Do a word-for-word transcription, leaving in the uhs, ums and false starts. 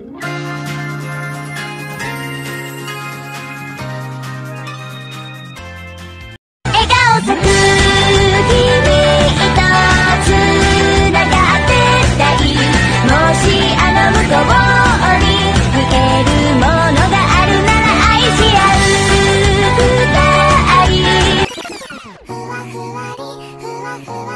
笑顔咲く君とつながってたい。もしあの向こうに見えるものがあるなら愛し合うふたり。ふわふわりふわふわ